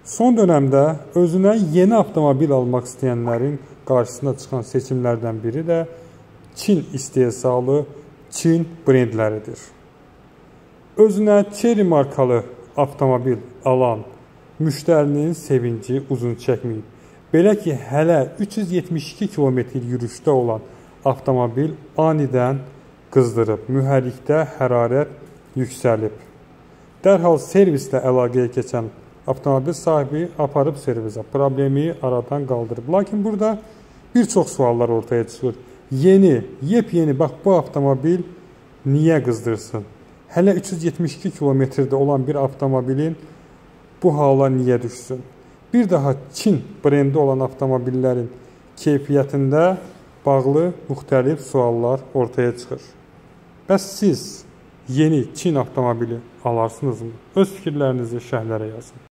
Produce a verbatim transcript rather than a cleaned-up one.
Son dönemdə özünə yeni avtomobil almaq istəyənlərin qarşısına çıxan seçimlərdən biri də Çin istehsalı Çin brendləridir. Özünə Chery markalı avtomobil alan müştərinin sevinci uzun çəkməyib. Belə ki, hələ üç yüz yetmiş iki kilometr yürüşdə olan avtomobil anidən qızdırıb, mühərrikdə hərarət yüksəlib. Dərhal servislə əlaqəyə keçən avtomobil sahibi aparıb servisə, problemi aradan qaldırıb. Lakin burada bir çox suallar ortaya çıxır. Yeni, yepyeni, bax bu avtomobil niyə qızdırsın? Hələ üç yüz yetmiş iki kilometrdə olan bir avtomobilin bu hala niyə düşsün? Bir daha Çin brendi olan avtomobillərin keyfiyyətində bağlı müxtəlif suallar ortaya çıxır. Bəs siz yeni Çin avtomobili alarsınızmı? Öz fikirlərinizi şərhlərə yazın.